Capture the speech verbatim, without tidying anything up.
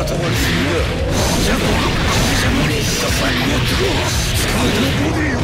たは死んだ。じゃあ、じゃあ無理。使うのボディ